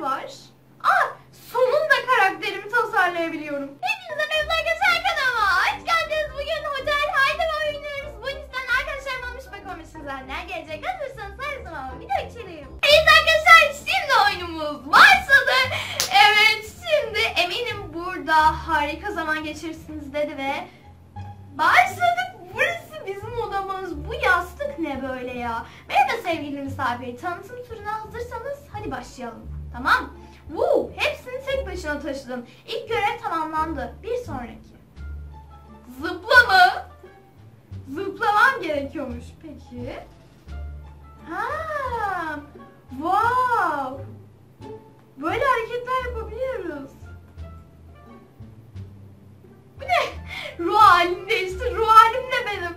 biri var. Sonunda karakterimi tasarlayabiliyorum. Hepinize merhaba arkadaşlar, kanalıma hoş geldiniz. Bugün Hotel Hideaway oynuyoruz. Bu yüzden arkadaşlarım olmuş bakalım neler gelecek. Hazırsanız her zaman video içeriğim. Evet arkadaşlar, şimdi oyunumuz başladı. Evet, şimdi eminim burada harika zaman geçirirsiniz dedi ve başladık. Burası bizim odamız. Bu yastık ne böyle ya? Merhaba sevgili misafir. Tanıtım turuna hazırsanız hadi başlayalım. Tamam. Hepsini tek başına taşıdım. İlk görev tamamlandı. Bir sonraki. Zıpla mı? Zıplamam gerekiyormuş. Peki. Wow. Böyle hareketler yapabiliyoruz. Bu ne? Ruh halim değişti. Ruh halim ne benim?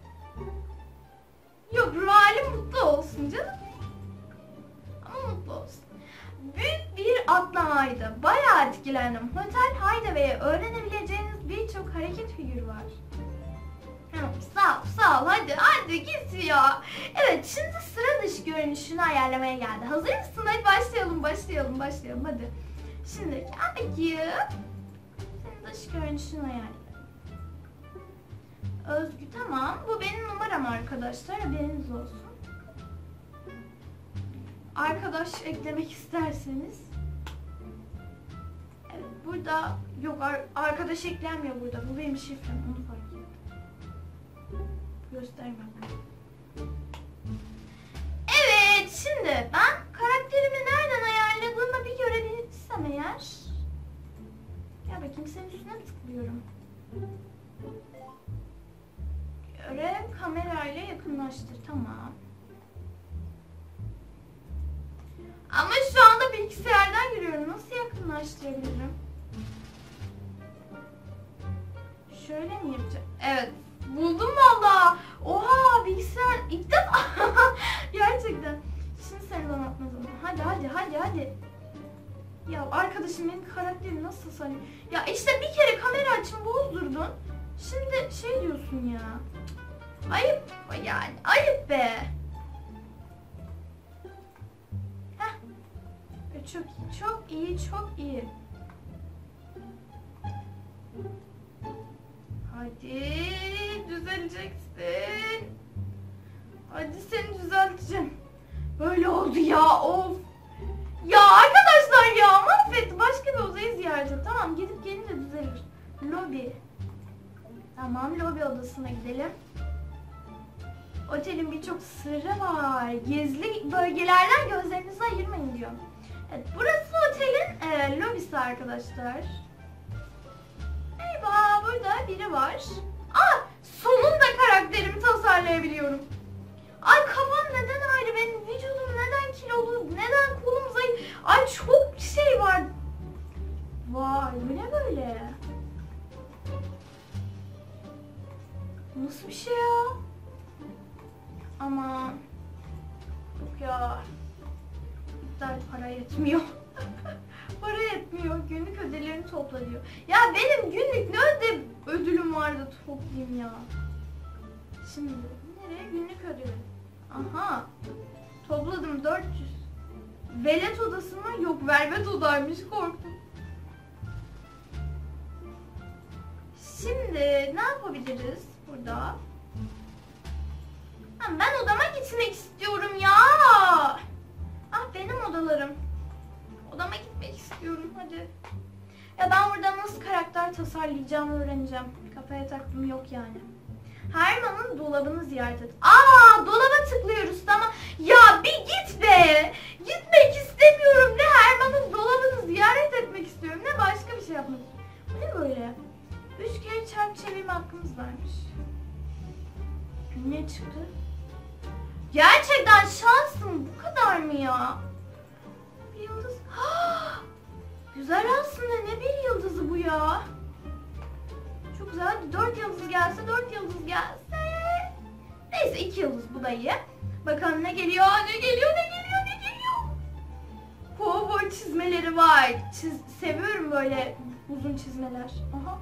Yok, ruh halim mutlu olsun canım. Ama mutlu olsun. Büyük bir atlamaydı. Bayağı etkilendim. Hotel Hideaway'e öğrenebileceğiniz birçok hareket figürü var. Sağ ol. Hadi git ya. Evet, şimdi sıra dışı görünüşünü ayarlamaya geldi. Hazır mısın? Hadi başlayalım hadi. Şimdi senin dış görünüşünü ayarlayalım. Özgü, tamam. Bu benim numaram arkadaşlar. Haberiniz olsun. Arkadaş eklemek isterseniz. Evet, burada yok, arkadaş eklenmiyor burada. Bu benim şifrem, onu fark ettim. Göstermem. Evet, şimdi ben karakterimi nereden ayarladığımı bir görebilirsem eğer. Gel bakayım, senin üstüne mi tıklıyorum? Görev kamerayla yakınlaştır, tamam. Ama şu anda bilgisayardan giriyorum. Nasıl yakınlaştırabilirim? Şöyle mi yapacağım? Evet. Buldum valla. Oha, bilgisayar ilk defa. Gerçekten. Şimdi seni donatmadım. Hadi. Ya arkadaşım, benim karakterim nasıl sanıyor? Ya işte bir kere kamera açımı bozdurdun. Şimdi şey diyorsun ya. Ayıp yani. Ayıp be. Çok iyi. Hadi düzeleceksin. Hadi seni düzelteceğim. Böyle oldu ya, of. Ya arkadaşlar ya, mahvetti. Başka bir odayı ziyaret et. Tamam, gidip gelince düzelir. Lobi. Tamam, lobi odasına gidelim. Otelin birçok sırrı var. Gizli bölgelerden gözlerinizi ayırmayın diyor. Evet, burası otelin lobisi arkadaşlar. Merhaba, burada biri var. Sonunda karakterimi tasarlayabiliyorum. Ay, kafam neden ayrı, benim vücudum neden kilolu, neden kolum zayıf. Ay, çok şey var. Vay, bu ne böyle? Nasıl bir şey ya? Ama yok ya. Para yetmiyor. Para yetmiyor. Günlük ödüllerini topla diyor. Ya benim günlük ne ödülüm vardı, toplayayım ya. Şimdi nereye? Günlük ödül. Aha. Topladım 400. Velet odası mı? Yok, verbet odaymış, korktum. Şimdi ne yapabiliriz burada? Ben odama gitmek istiyorum ya. Benim odalarım. Odama gitmek istiyorum, hadi. Ya ben burada nasıl karakter tasarlayacağımı öğreneceğim. Kafaya taktım, yok yani. Herman'ın dolabını ziyaret et. Dolaba tıklıyoruz, tamam. Ya bir git be. Gitmek istemiyorum. Ne Herman'ın dolabını ziyaret etmek istiyorum, ne başka bir şey yapmak istiyorum. Bu ne böyle? 3 kere çarp çevirme hakkımız varmış. Ne çıktı? Gerçekten şansım bu kadar mı ya? Bir yıldız. Güzel aslında, ne bir yıldızı bu ya? Çok güzel. 4 yıldız gelse, 4 yıldız gelse. Neyse, 2 yıldız, bu da iyi. Bakalım ne geliyor? Kovboy çizmeleri var. Seviyorum böyle uzun çizmeler.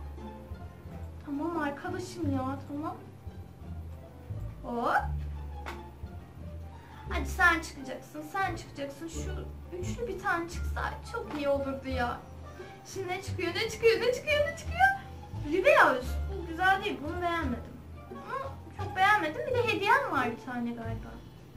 Tamam arkadaşım ya, tamam. Hop. Hadi sen çıkacaksın, sen çıkacaksın. Şu üçlü bir tane çıksa çok iyi olurdu ya. Şimdi ne çıkıyor, ne çıkıyor, ne çıkıyor, ne çıkıyor? Riveus. Bu güzel değil, bunu beğenmedim. Bunu çok beğenmedim. Bir de hediyem var bir tane galiba.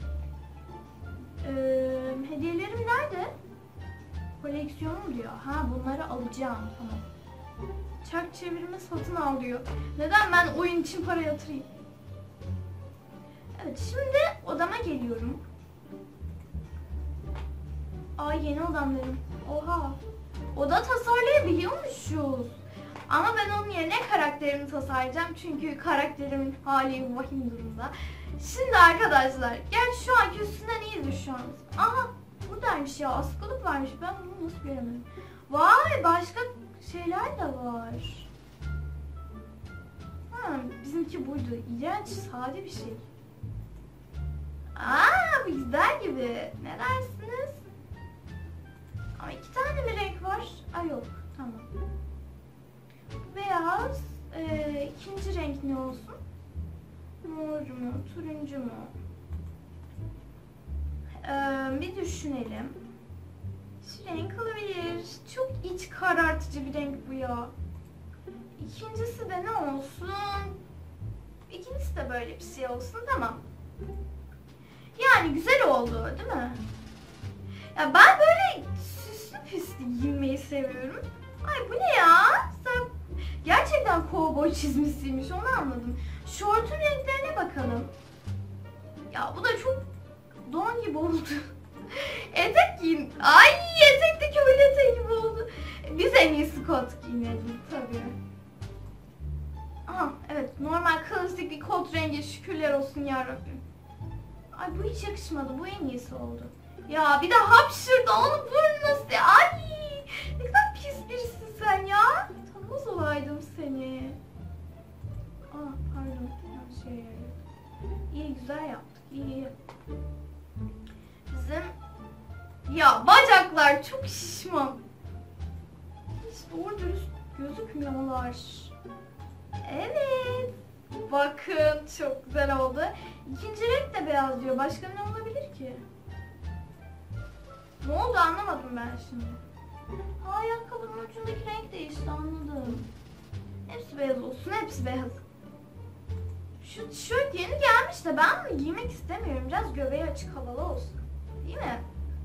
Hediyelerim nerede? Koleksiyonum diyor. Ha, bunları alacağım. Tamam. Çark çevirme satın al diyor. Neden ben oyun için para yatırayım? Evet, şimdi odama geliyorum. Ay, yeni odamlarım. Oha. Oda tasarlayabiliyormuşuz. Ama ben onun yerine karakterimi tasarlayacağım. Çünkü karakterimin hali vahim durumda. Şimdi arkadaşlar, gerçi şu anki üstünden iyidir şu an. Aha, buradaymış ya. Askılık varmış. Ben bunu nasıl göremedim? Vay, başka şeyler de var. Ha, bizimki buydu. İğrenç, sade bir şey. Aa, bu güzel gibi. Ne dersiniz? Ama 2 tane mi renk var? Ay yok, tamam. Beyaz. İkinci renk ne olsun? Mor mu, turuncu mu? Bir düşünelim. Şu renk olabilir. Çok iç karartıcı bir renk bu ya. İkincisi de ne olsun? İkincisi de böyle bir şey olsun, tamam. Yani güzel oldu, değil mi? Ya ben böyle süslü püslü giyinmeyi seviyorum. Ay, bu ne ya? Sen gerçekten kovboy çizmişsiymiş, onu anladım. Şortun renklerine bakalım. Ya bu da çok don gibi oldu. Etek giyin. Ay, etek de köylü eteği gibi oldu. Biz en iyisi kot giyinelim tabii. Aha, evet, normal klasik bir kot rengi, şükürler olsun yarabbim. Ay, bu hiç yakışmadı. Bu en iyisi oldu. Ya bir de hapşırdı. Onun burnu nasıl? Ay, ne kadar pis birisin sen ya. Tanımaz olaydım seni. Aa, pardon. İyi, güzel yaptık. İyi. Bizim ya bacaklar çok şişman. Hiç doğru dürüst gözükmüyorlar. Evet. Bakın, çok güzel oldu. İkinci renk de beyaz diyor. Başka ne olabilir ki? Ne oldu, anlamadım ben şimdi. Ha, ayakkabının ucundaki renk değişti, anladım. Hepsi beyaz olsun, hepsi beyaz. Şu tişört yeni gelmiş de ben bunu giymek istemiyorum. Biraz göbeği açık, havalı olsun. Değil mi?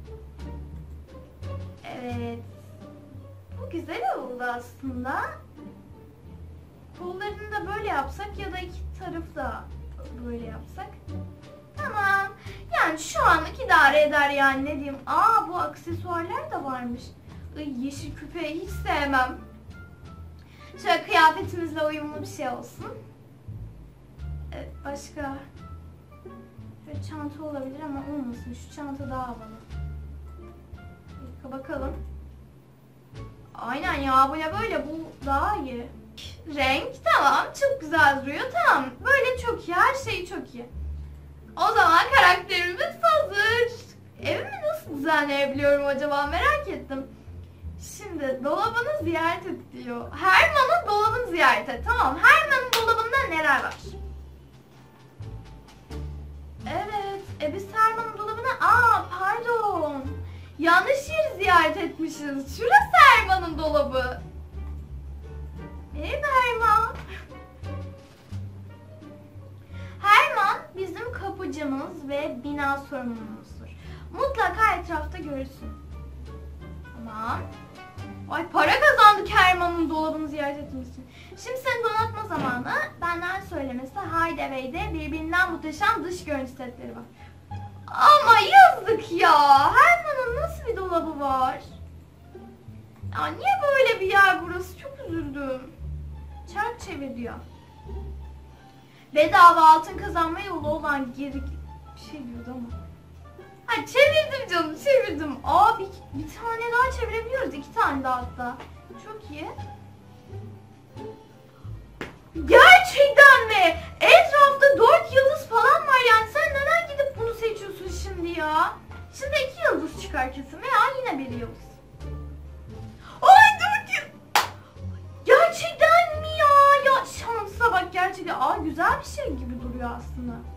Evet. Bu güzel oldu aslında. Kollarını da böyle yapsak ya da iki tarafı da böyle yapsak. Tamam. Yani şu anlık idare eder yani, ne diyeyim. Aa, bu aksesuarlar da varmış. Yeşil küpeyi hiç sevmem. Şöyle kıyafetimizle uyumlu bir şey olsun. Evet, başka. Şöyle çanta olabilir ama olmasın. Şu çanta daha havalı. Bakalım. Aynen ya, bu ne böyle, bu daha iyi. Renk tamam, çok güzel duruyor, tamam. Böyle çok iyi, her şey çok iyi. O zaman karakterimiz hazır. Evimi nasıl düzenleyebiliyorum acaba, merak ettim. Şimdi dolabını ziyaret et diyor. Herman'ın dolabını ziyaret et. Tamam, Herman'ın dolabında neler var? Evet, biz Herman'ın dolabına... Aa, pardon. Yanlış yeri ziyaret etmişiz. Şurası Herman'ın dolabı. Merhaba Herman. Herman bizim kapıcımız ve bina sorumlumuzdur. Mutlaka etrafta görürsün. Tamam. Ay, para kazandık Herman'ın dolabını ziyaret ettiğimiz için. Şimdi seni donatma zamanı. Benden söylemesi, Hideaway'de birbirinden muhteşem dış görünüş setleri var. Ama yazık ya. Herman'ın nasıl bir dolabı var? Ya niye böyle bir yer burası? Çok üzüldüm. Çark çevir diyor. Bedava altın kazanma yolu olan geri... Bir şey diyordu ama. Ha, çevirdim canım, çevirdim. Aa, bir tane daha çevirebiliyoruz. 2 tane daha hatta. Çok iyi. Gerçekten mi? Etrafta 4 yıldız falan var yani. Sen neden gidip bunu seçiyorsun şimdi ya? Şimdi 2 yıldız çıkar kesin veya yine 1 yıldız. Ay, 4 yıldız. Gerçekten mi ya? Ya şansa bak gerçekten. Aa, güzel bir şey gibi duruyor aslında.